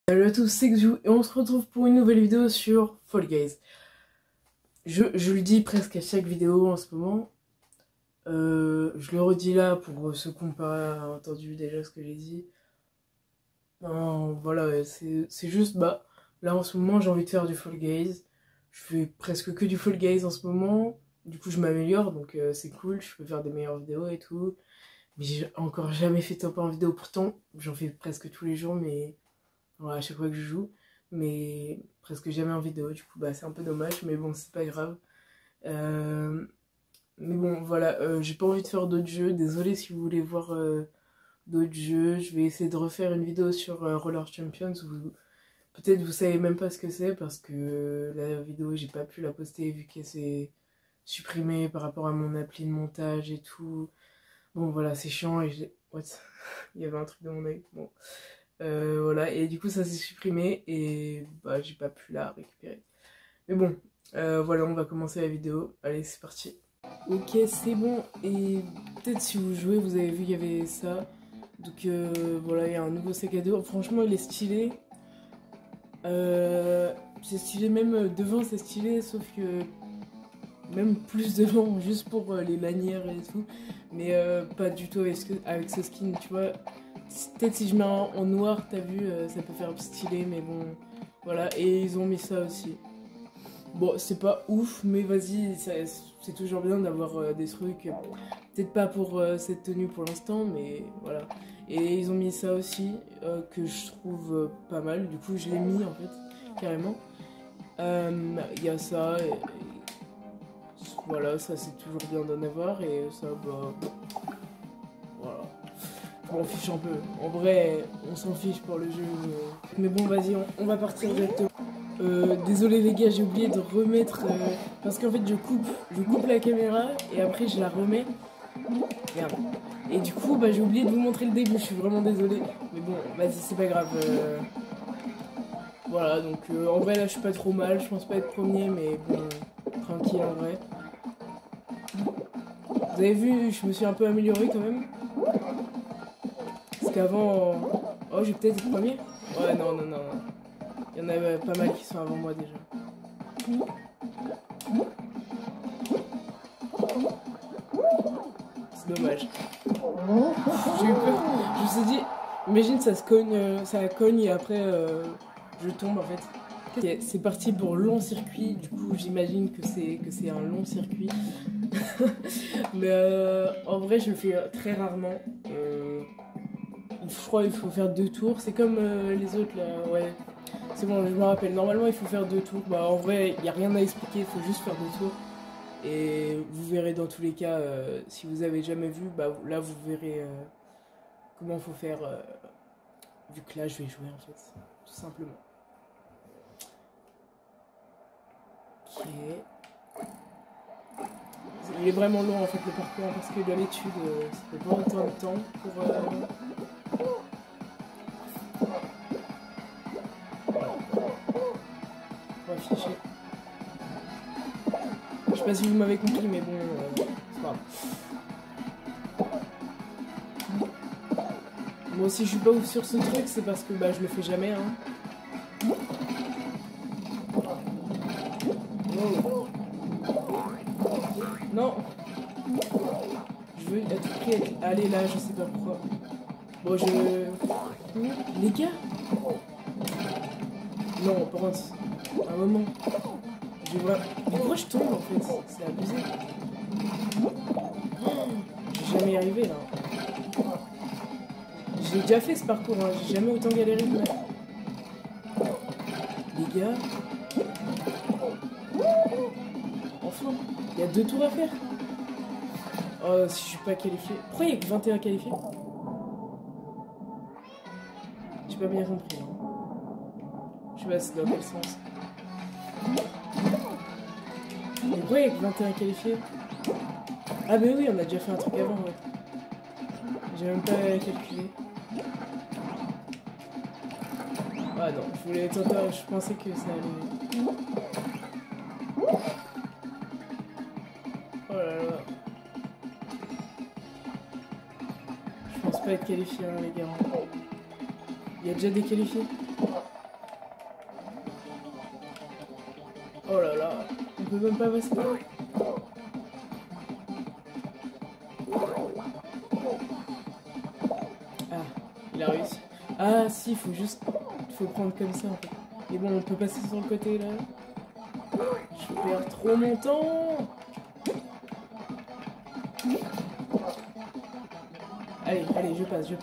Salut à tous, c'est Xu et on se retrouve pour une nouvelle vidéo sur Fall Guys. Je le dis presque à chaque vidéo en ce moment. Je le redis là pour ceux qui n'ont pas entendu déjà ce que j'ai dit. Voilà, c'est juste, là en ce moment j'ai envie de faire du Fall Guys. Je fais presque que du Fall Guys en ce moment. Du coup je m'améliore, donc c'est cool, je peux faire des meilleures vidéos et tout. Mais j'ai encore jamais fait top en vidéo, pourtant j'en fais presque tous les jours, mais... voilà, à chaque fois que je joue, mais presque jamais en vidéo, du coup c'est un peu dommage, mais bon c'est pas grave. Mais bon voilà, j'ai pas envie de faire d'autres jeux, désolé si vous voulez voir d'autres jeux, je vais essayer de refaire une vidéo sur Roller Champions, peut-être vous savez même pas ce que c'est, parce que la vidéo j'ai pas pu la poster vu qu'elle s'est supprimée par rapport à mon appli de montage et tout. Bon voilà, c'est chiant et j'ai... What? Il y avait un truc dans mon œil, bon. Voilà, et du coup ça s'est supprimé et j'ai pas pu la récupérer. Mais bon, voilà, on va commencer la vidéo. Allez, c'est parti. Ok, c'est bon, et peut-être si vous jouez, vous avez vu qu'il y avait ça. Donc voilà, il y a un nouveau sac à dos. Franchement, il est stylé. C'est stylé, même devant, c'est stylé, sauf que même plus devant, juste pour les lanières et tout. Mais pas du tout avec ce skin, tu vois. Peut-être si je mets en noir, t'as vu, ça peut faire stylé, mais bon, voilà. Et ils ont mis ça aussi. Bon, c'est pas ouf, mais vas-y, c'est toujours bien d'avoir des trucs. Peut-être pas pour cette tenue pour l'instant, mais voilà. Et ils ont mis ça aussi, que je trouve pas mal. Du coup, je l'ai mis, en fait, carrément. Il y a ça, et voilà, ça c'est toujours bien d'en avoir, et ça, voilà. On s'en fiche un peu. En vrai, on s'en fiche pour le jeu. Mais bon, vas-y, on va partir directement. Désolé les gars, j'ai oublié de remettre... parce qu'en fait, je coupe la caméra et après, je la remets. Merde. Et du coup, j'ai oublié de vous montrer le début. Je suis vraiment désolé. Mais bon, vas-y, c'est pas grave. Voilà, donc en vrai, là, je suis pas trop mal. Je pense pas être premier, mais bon, tranquille en vrai. Vous avez vu, je me suis un peu amélioré quand même. Parce qu'avant... Oh, j'ai peut-être été premier. Ouais, non. Il y en a pas mal qui sont avant moi déjà. C'est dommage. J'ai eu peur. Je me suis dit, imagine ça cogne et après je tombe en fait. Okay, c'est parti pour long circuit, du coup j'imagine que c'est un long circuit. Mais en vrai je le fais très rarement. Je crois qu'il faut faire 2 tours, c'est comme les autres là, ouais. C'est bon, je me rappelle, normalement il faut faire 2 tours. En vrai, il n'y a rien à expliquer, il faut juste faire 2 tours. Et vous verrez dans tous les cas, si vous avez jamais vu, là vous verrez comment faut faire, vu que là je vais jouer en fait, tout simplement. Ok. Il est vraiment long en fait le parcours, parce que d'habitude ça fait pas autant de temps pour... On va afficher. Je sais pas si vous m'avez compris, mais bon, c'est pas grave. Moi aussi je suis pas ouf sur ce truc, c'est parce que je le fais jamais, hein. Oh. Non. Je veux être prêt à aller là, je sais pas pourquoi. Bon, les gars. Non, par contre, un moment. Mais pourquoi je tombe en fait? C'est abusé. Je vais jamais y arriver là. J'ai déjà fait ce parcours, hein. J'ai jamais autant galéré que là. Les gars. Enfin, il y a 2 tours à faire. Oh, si je suis pas qualifié. Pourquoi il y a que 21 qualifiés? J'ai pas bien compris. Je sais pas c'est dans quel sens. Mais pourquoi il y a que 21 qualifiés? Ah bah oui, on a déjà fait un truc avant, ouais. J'ai même pas calculé. Ah non, je voulais tenter, je pensais que ça allait... Oh là là. Je pense pas être qualifié, hein, les gars. Il y a déjà des qualifiés? Oh là là, on peut même pas passer. Ah, il a réussi. Ah si, il faut prendre comme ça en fait. Et bon, on peut passer sur le côté là. Je perds trop mon temps. Allez, allez, je passe.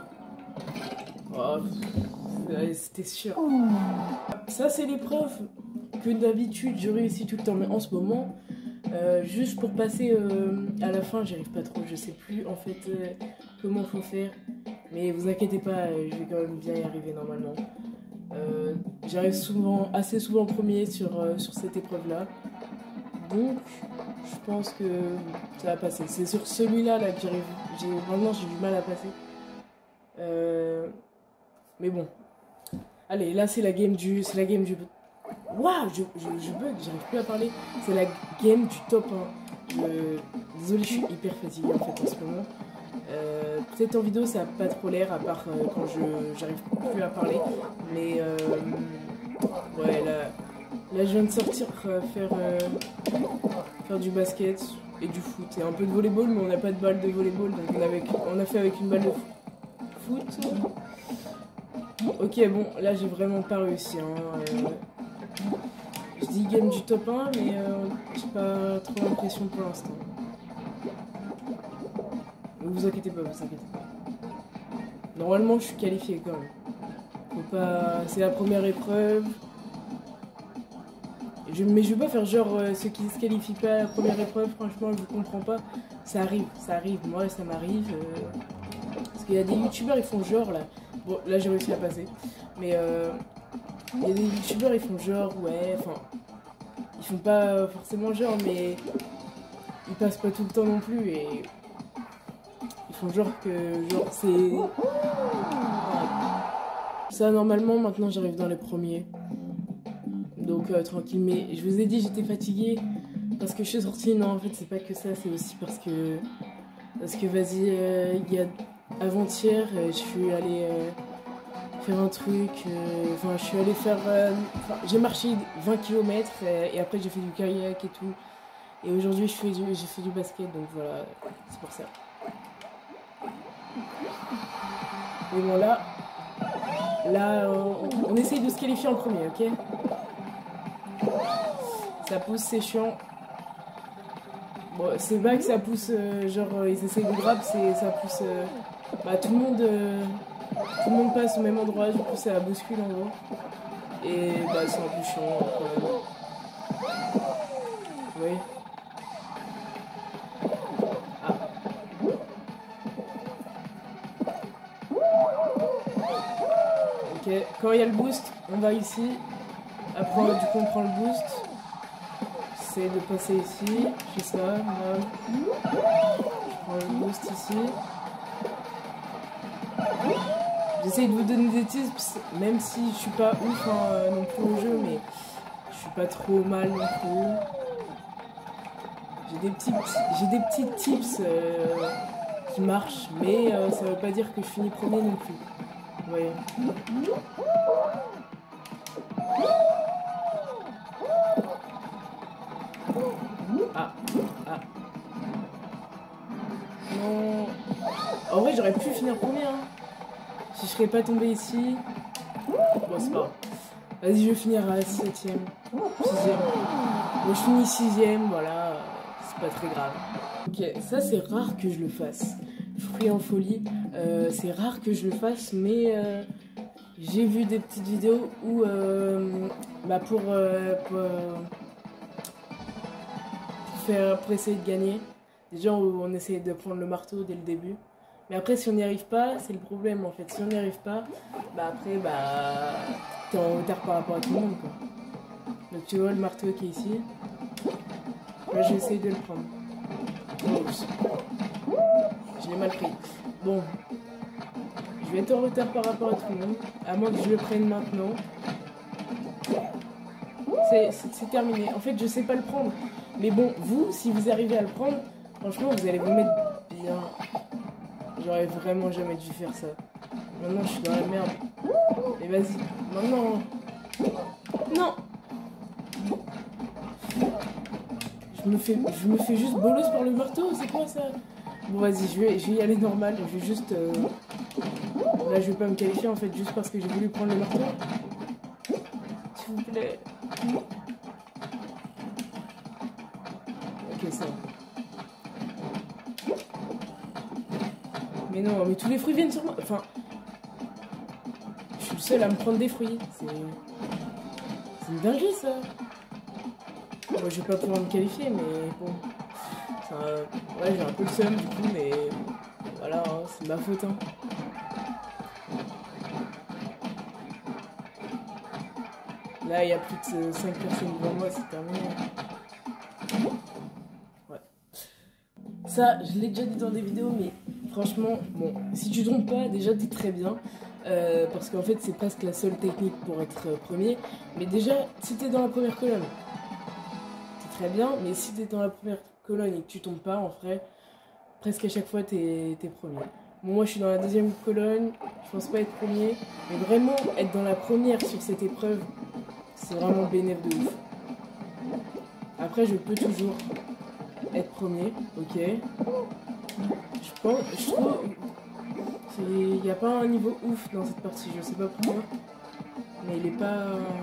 Oh, c'était sûr. Ça, c'est l'épreuve que d'habitude je réussis tout le temps. Mais en ce moment, juste pour passer à la fin, j'y arrive pas trop. Je sais plus en fait comment faut faire. Mais vous inquiétez pas, je vais quand même bien y arriver normalement. J'arrive assez souvent premier sur cette épreuve-là. Donc, je pense que ça va passer. C'est sur celui-là là, que j'arrive. Vraiment, j'ai du mal à passer. Mais bon. Allez, là, c'est la game du. Waouh, je bug, j'arrive plus à parler. C'est la game du top 1. Désolé, je suis hyper fatiguée en fait en ce moment. Peut-être en vidéo ça a pas trop l'air à part quand j'arrive plus à parler. Mais ouais, là je viens de sortir faire du basket et du foot et un peu de volleyball, mais on n'a pas de balle de volleyball donc on a fait avec une balle de foot. Ok, bon, là j'ai vraiment pas réussi. Je dis game du top 1, mais j'ai pas trop l'impression pour l'instant. Ne vous inquiétez pas, Normalement, je suis qualifié quand même. Faut pas... C'est la première épreuve. Mais je vais pas faire genre ceux qui se qualifient pas à la première épreuve, franchement, je comprends pas. Ça arrive. Moi, ça m'arrive. Parce qu'il y a des youtubeurs, ils font genre là. Bon, là, j'ai réussi à passer. Mais il y a des youtubeurs, ils font genre, ouais, enfin. Ils font pas forcément genre, mais ils passent pas tout le temps non plus et. Ils font genre c'est... Ça normalement maintenant j'arrive dans les premiers. Donc tranquille, mais je vous ai dit j'étais fatiguée parce que je suis sortie. Non en fait c'est pas que ça, c'est aussi parce que vas-y, il y a avant-hier je suis allée faire un truc, enfin je suis allée faire... j'ai marché 20 km et après j'ai fait du kayak et tout. Et aujourd'hui j'ai fait du basket donc voilà, c'est pour ça. Mais bon là on essaye de se qualifier en premier, ok? Ça pousse, c'est chiant. Bon, c'est pas que ça pousse, genre ils essayent de grab, ça pousse... tout le monde passe au même endroit, du coup ça bouscule en gros. Et c'est un peu chiant quand même. Oui. Ok, quand il y a le boost, on va ici. Après, du coup, on prend le boost. J'essaie de passer ici. Je fais ça, là. Je prends le boost ici. J'essaie de vous donner des tips, même si je suis pas ouf non plus au jeu, mais je suis pas trop mal non plus. J'ai des petits tips qui marchent, mais ça veut pas dire que je finis premier non plus. Vous voyez. Non. En vrai, j'aurais pu finir premier. Si je serais pas tombé ici. Bon, c'est pas grave. Vas-y, je vais finir à 7ème. 6ème. Bon, je finis 6ème, voilà. C'est pas très grave. Ok, ça c'est rare que je le fasse. Fruits en folie. C'est rare que je le fasse, mais j'ai vu des petites vidéos où pour essayer de gagner. Déjà où on essaye de prendre le marteau dès le début. Mais après si on n'y arrive pas, c'est le problème en fait. Si on n'y arrive pas, après t'es en retard par rapport à tout le monde quoi. Donc tu vois le marteau qui est ici. Là je vais essayer de le prendre. Oups. Je l'ai mal pris. Bon. Je vais être en retard par rapport à tout le monde. À moins que je le prenne maintenant. C'est terminé. En fait je sais pas le prendre. Mais bon, vous, si vous arrivez à le prendre, franchement vous allez vous mettre bien. J'aurais vraiment jamais dû faire ça. Maintenant je suis dans la merde. Mais vas-y. Maintenant. Non. je me fais juste bolos par le marteau, c'est quoi ça? Bon vas-y, je vais y aller normal, je vais juste... Là je vais pas me qualifier en fait, juste parce que j'ai voulu prendre le marteau. S'il vous plaît. Ok, ça va. Mais non, mais tous les fruits viennent sur moi. Enfin... Je suis le seul à me prendre des fruits. C'est une dinguerie ça. Moi je vais pas pouvoir me qualifier, mais bon... Ouais, j'ai un peu le seum du coup, mais voilà, hein, c'est ma faute. Hein. Là, il y a plus de 5 personnes devant moi, c'est terminé. Ouais. Ça, je l'ai déjà dit dans des vidéos, mais franchement, bon, si tu trompes pas, déjà t'es très bien. Parce qu'en fait, c'est presque la seule technique pour être premier. Mais déjà, si t'es dans la première colonne, t'es très bien, mais si t'es dans la première colonne et que tu tombes pas, en vrai, presque à chaque fois t'es premier. Bon, moi je suis dans la deuxième colonne, je pense pas être premier, mais vraiment être dans la première sur cette épreuve, c'est vraiment bénéf de ouf. Après je peux toujours être premier, ok. Je trouve il n'y a pas un niveau ouf dans cette partie, je sais pas pourquoi, mais il est pas...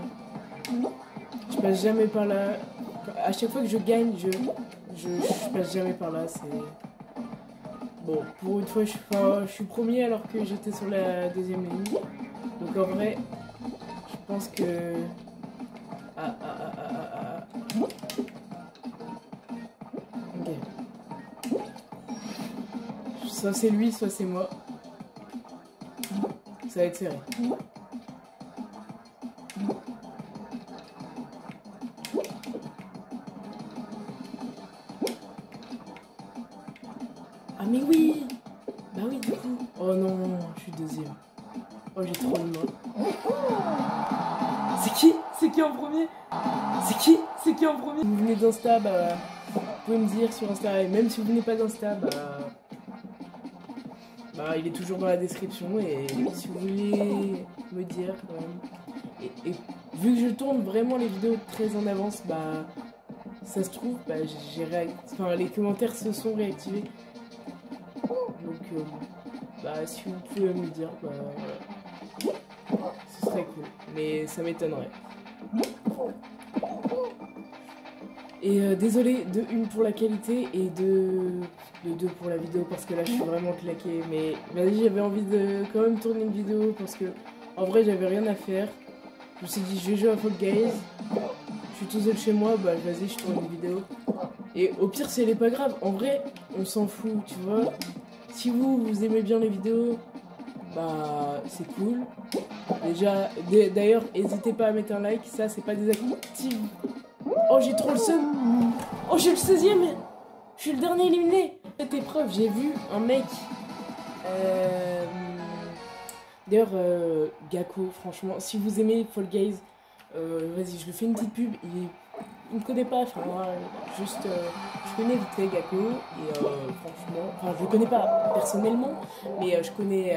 Je passe jamais par là. À chaque fois que je gagne, je passe jamais par là. C'est bon. Pour une fois, je suis premier alors que j'étais sur la deuxième ligne. Donc en vrai, je pense que ok. Soit c'est lui, soit c'est moi. Ça va être serré. Ah mais oui. Bah oui du coup. Oh non, je suis deuxième. Oh j'ai trop de main. C'est qui? C'est qui en premier? C'est qui? C'est qui en premier? Si vous venez d'Insta, bah vous pouvez me dire sur Insta. Et même si vous venez pas d'Insta, bah il est toujours dans la description. Et si vous voulez me dire quand même. Et vu que je tourne vraiment les vidéos très en avance, bah ça se trouve, bah enfin les commentaires se sont réactivés. Donc, bah, si vous pouvez me le dire, bah, ce serait cool. Mais ça m'étonnerait. Et désolé, de une pour la qualité et de deux pour la vidéo parce que là je suis vraiment claquée. Mais vas-y, j'avais envie de quand même tourner une vidéo parce que en vrai j'avais rien à faire. Je me suis dit, je vais jouer à Fall Guys. Je suis tout seul chez moi, bah vas-y, je tourne une vidéo. Et au pire, si elle est pas grave, en vrai, on s'en fout, tu vois. Si vous aimez bien les vidéos, bah c'est cool. Déjà, d'ailleurs, n'hésitez pas à mettre un like, ça c'est pas désactif. Oh j'ai trop le seum. Oh j'ai le 16e. Je suis le dernier éliminé. Cette épreuve, j'ai vu un mec. D'ailleurs, Gakko, franchement, si vous aimez Fall Guys, vas-y, je lui fais une petite pub. Il me connaît pas, enfin, juste, je connais vite fait Gakko, et franchement, enfin, je le connais pas personnellement, mais je connais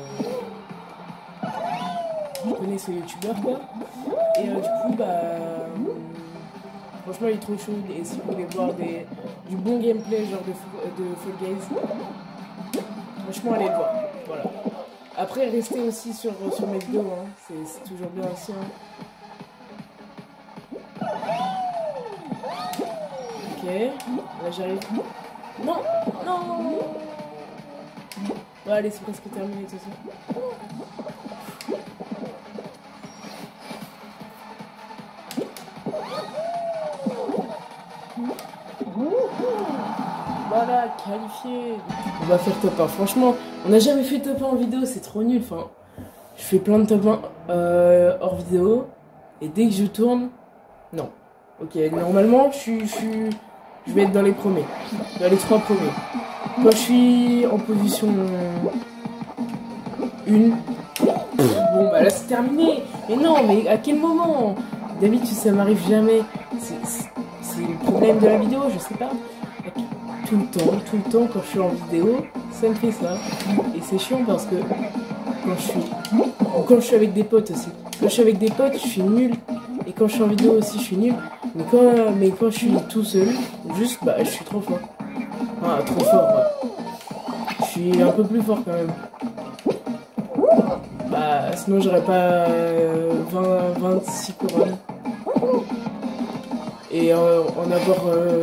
ce youtubeur, quoi. Et du coup, bah, franchement, il est trop chaud, et si vous voulez voir du bon gameplay, genre de Fall Guys, franchement, allez le voir, voilà. Après, restez aussi sur mes vidéos, hein. C'est toujours bien aussi, hein. Ok, là j'arrive. Non, non. Bon allez, c'est presque terminé tout ça. Voilà, qualifié. On va faire top 1. Franchement, on n'a jamais fait top 1 en vidéo, c'est trop nul. Enfin, je fais plein de top 1 hors vidéo. Et dès que je tourne, non. Ok, normalement, je vais être dans les premiers. Dans les 3 premiers. Quand je suis en position 1, bon bah là c'est terminé. Mais non, mais à quel moment? D'habitude ça m'arrive jamais. C'est le problème de la vidéo, je sais pas. Tout le temps quand je suis en vidéo, ça me fait ça. Et c'est chiant parce que quand je suis avec des potes aussi. Quand je suis avec des potes, je suis nulle. et quand je suis en vidéo aussi je suis nul. Mais quand je suis tout seul, juste bah je suis trop fort. Ah, trop fort, ouais. Je suis un peu plus fort quand même. Bah sinon j'aurais pas 26 couronnes. Et en avoir...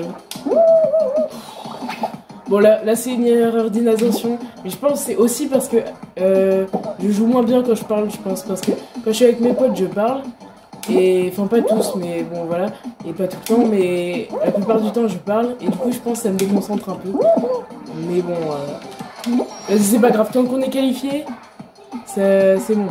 Bon là c'est une erreur d'inattention. Mais je pense que c'est aussi parce que je joue moins bien quand je parle, je pense. Parce que quand je suis avec mes potes, je parle. Et enfin pas tous, mais bon voilà. Et pas tout le temps, mais la plupart du temps je parle. Et du coup je pense que ça me déconcentre un peu. Mais bon, c'est pas grave. Tant qu'on est qualifié, c'est bon.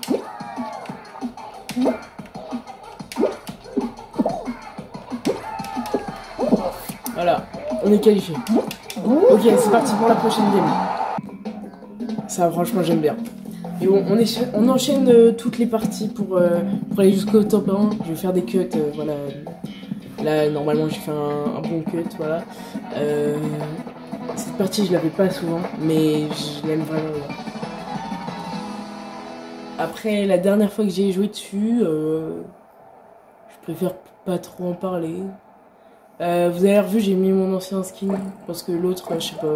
Voilà, on est qualifié. Ok, c'est parti pour la prochaine game. Ça, franchement, j'aime bien. Et bon, on enchaîne toutes les parties pour aller jusqu'au top 1. Je vais faire des cuts, voilà. Là, normalement, j'ai fait un bon cut, voilà. Cette partie, je l'avais pas souvent, mais je l'aime vraiment bien. Après, la dernière fois que j'ai joué dessus, je préfère pas trop en parler. Vous avez revu, j'ai mis mon ancien skin, parce que l'autre, je sais pas.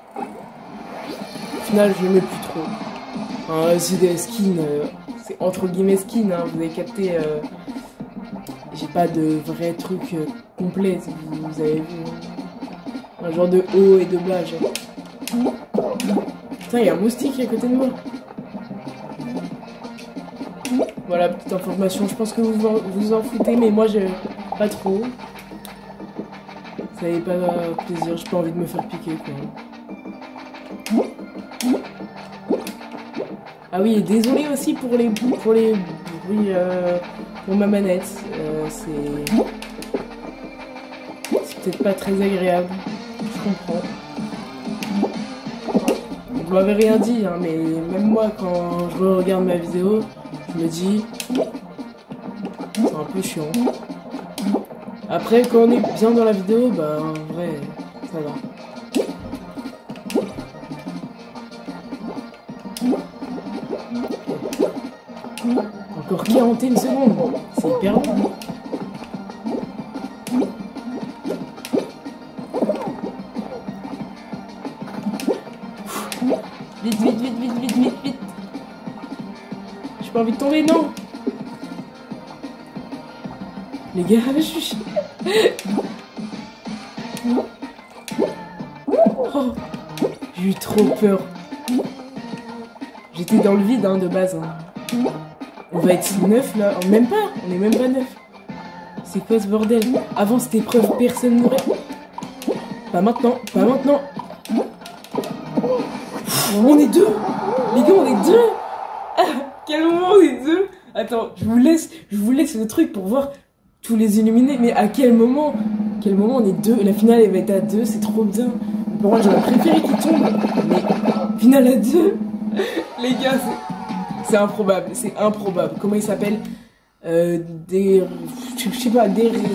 Au final, je l'aimais plus trop. Enfin, c'est des skins, c'est entre guillemets skins, hein, vous avez capté. J'ai pas de vrai truc complet, si vous avez vu. Un genre de haut et de bas, genre. Putain, il y a un moustique à côté de moi. Voilà, petite information, je pense que vous en foutez, mais moi, je pas trop. Ça n'avait pas plaisir, j'ai pas envie de me faire piquer, quoi. Ah oui, et désolé aussi pour les bruits, pour ma manette. C'est peut-être pas très agréable, je comprends. Vous m'avez rien dit, hein, mais même moi, quand je regarde ma vidéo, je me dis, c'est un peu chiant. Après, quand on est bien dans la vidéo, bah en vrai, ça va. Encore 41 secondes, c'est hyper long. Vite, vite, vite, vite, vite, vite, vite. J'ai pas envie de tomber, non. Les gars, je suis... Oh, j'ai eu trop peur. J'étais dans le vide, hein, de base. Hein. On va être 9 là. Même pas, on est même pas 9. C'est quoi ce bordel? Avant cette épreuve, personne mourait. Pas maintenant, pas maintenant. On est 2. Les gars, on est 2. Ah, quel moment on est 2? Attends, je vous laisse le truc pour voir tous les illuminés. Mais à quel moment on est 2? La finale, elle va être à 2, c'est trop bien. Pour moi, j'aurais préféré qu'il tombe. Mais finale à 2. Les gars, c'est improbable, c'est improbable. Comment il s'appelle? Je sais pas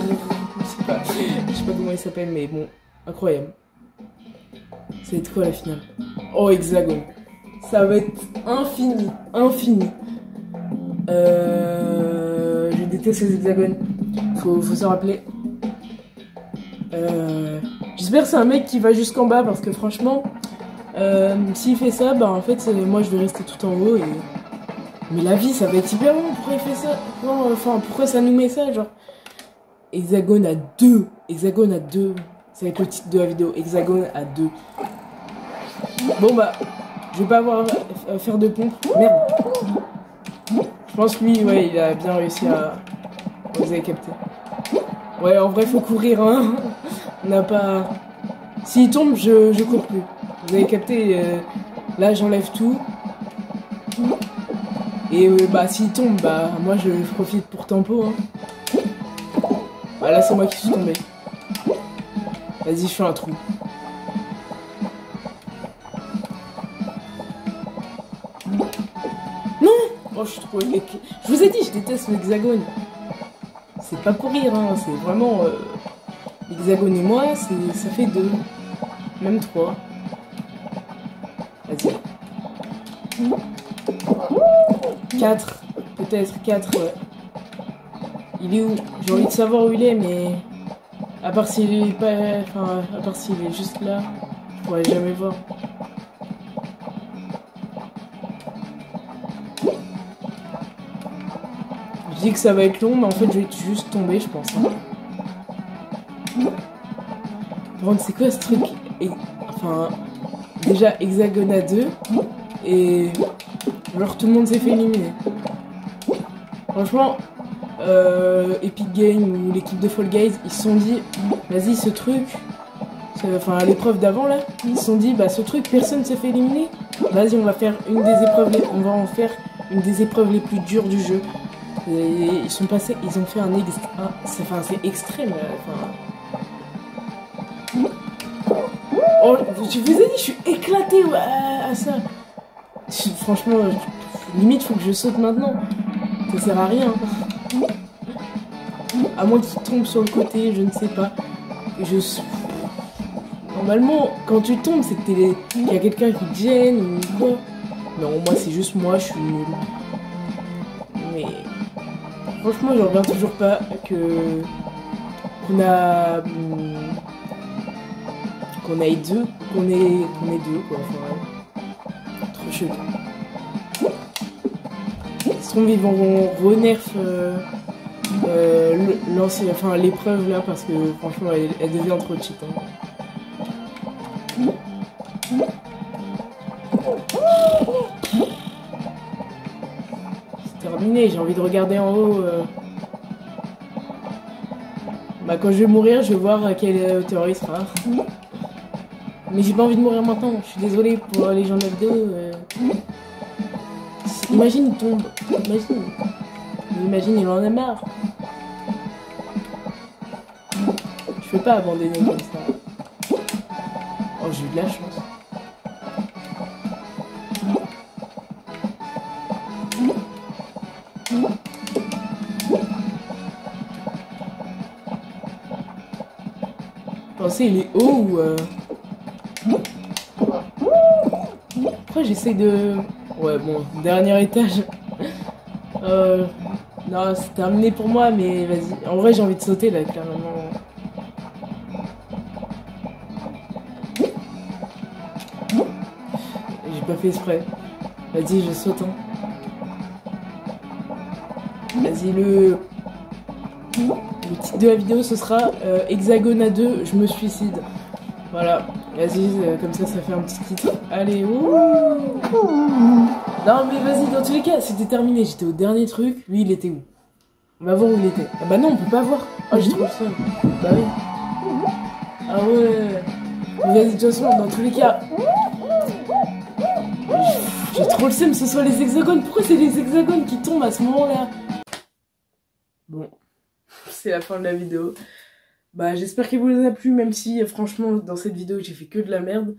comment il s'appelle, mais bon, incroyable. Ça va être quoi la finale? Oh, hexagone. Ça va être infini, infini. Je déteste les hexagones. Faut s'en rappeler. J'espère que c'est un mec qui va jusqu'en bas parce que franchement, s'il fait ça, bah en fait, moi je vais rester tout en haut et... Mais la vie, ça va être hyper long. Pourquoi il fait ça? Non, enfin, pourquoi ça nous met ça, genre? Hexagone à 2. Hexagone à 2. Ça va être le titre de la vidéo. Hexagone à 2. Bon, bah, je vais pas avoir à faire de pompe. Merde. Je pense que lui, ouais, il a bien réussi à... Vous avez capté. Ouais, en vrai, faut courir, hein. On n'a pas... S'il tombe, je cours plus. Vous avez capté, là, j'enlève tout. Et bah s'il tombe, bah moi je profite pour tempo hein. Bah là c'est moi qui suis tombé. Vas-y, je fais un trou. Non. Oh, je suis trop... Je vous ai dit, je déteste l'hexagone. C'est pas pour rire, hein. C'est vraiment... L'hexagone et moi, ça fait 2. Même 3. Vas-y. 4, peut-être 4, ouais. Il est où? J'ai envie de savoir où il est, mais à part s'il est pas, enfin, à part s'il est juste là, je pourrais jamais voir. Je dis que ça va être long, mais en fait, je vais juste tomber, je pense. Par contre, c'est quoi ce truc? Enfin, déjà hexagone à 2 et genre tout le monde s'est fait éliminer. Franchement, Epic Games ou l'équipe de Fall Guys, ils se sont dit, vas-y, ce truc, enfin à l'épreuve d'avant là, ils se sont dit, bah ce truc, personne s'est fait éliminer. Vas-y, on va faire une des épreuves, on va en faire une des épreuves les plus dures du jeu. Et ils sont passés, ils ont fait c'est extrême. Oh, je vous ai dit, je suis éclaté à ça. Franchement, limite, faut que je saute maintenant. Ça sert à rien. À moins qu'il tombe sur le côté, je ne sais pas. Normalement, quand tu tombes, c'est qu'il y a quelqu'un qui te gêne ou quoi. Non, moi, c'est juste moi, je suis nul. Mais franchement, je reviens toujours pas qu'on qu'on est deux, quoi. Enfin, trop chelou. Ils sont vont renerf l'épreuve là parce que franchement elle devient trop cheat. C'est terminé, j'ai envie de regarder en haut. Bah quand je vais mourir, je vais voir à quelle hauteur il sera. Mais j'ai pas envie de mourir maintenant, je suis désolée pour les gens de la vidéo. Imagine il tombe, imagine il en a marre. Je peux pas abandonner comme ça. Oh, j'ai eu de la chance. Pensez, il est haut ou Pourquoi j'essaie de... Ouais, bon, dernier étage. Non, c'est terminé pour moi, mais vas-y. En vrai, j'ai envie de sauter, là, clairement. J'ai pas fait exprès. Vas-y, je saute, hein. Vas-y, le titre de la vidéo, ce sera Hexagone à 2, je me suicide. Voilà. Vas-y, comme ça fait un petit titre. Allez, ouh. Non, mais vas-y, dans tous les cas, c'était terminé. J'étais au dernier truc. Lui, il était où? On va voir où il était. Ah bah non, on peut pas voir. Oh, j'ai trop le seum. Bah oui. Ah ouais. Mais vas-y, de toute façon, dans tous les cas. J'ai trop le seum, ce soit les hexagones. Pourquoi c'est les hexagones qui tombent à ce moment-là? Bon, c'est la fin de la vidéo. Bah, j'espère qu'il vous a plu, même si, franchement, dans cette vidéo, j'ai fait que de la merde.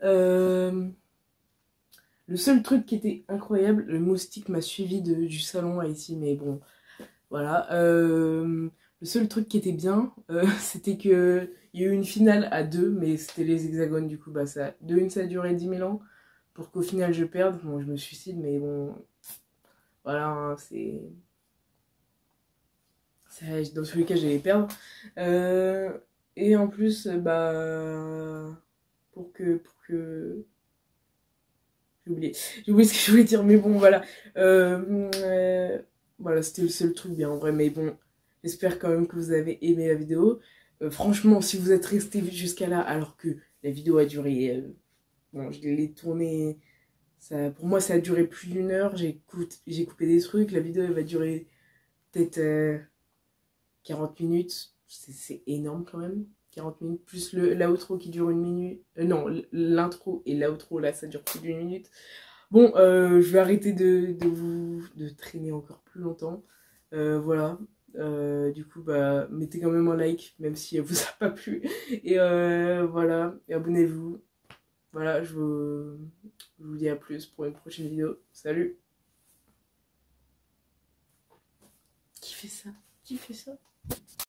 Le seul truc qui était incroyable, le moustique m'a suivi du salon à ici, mais bon, voilà. Le seul truc qui était bien, c'était que il y a eu une finale à 2, mais c'était les hexagones, du coup, bah, ça, de une, ça a duré 10 000 ans, pour qu'au final je perde. Bon, je me suicide, mais bon, voilà, hein, dans tous les cas, j'allais perdre. Et en plus, bah, pour que... J'ai oublié ce que je voulais dire, mais bon, voilà. Voilà, c'était le seul truc bien, en vrai, mais bon, j'espère quand même que vous avez aimé la vidéo. Franchement, si vous êtes resté jusqu'à là, alors que la vidéo a duré... bon, je l'ai tournée... pour moi, ça a duré plus d'1 heure, j'ai coupé des trucs, la vidéo, elle va durer peut-être 40 minutes, c'est énorme quand même. 40 minutes, plus l'outro qui dure 1 minute. Non, l'intro et l'outro, là, ça dure plus d'1 minute. Bon, je vais arrêter de traîner encore plus longtemps. Voilà. Du coup, bah, mettez quand même un like, même si elle vous a pas plu. Et voilà, et abonnez-vous. Voilà, je vous dis à plus pour une prochaine vidéo. Salut! Qui fait ça? Qui fait ça?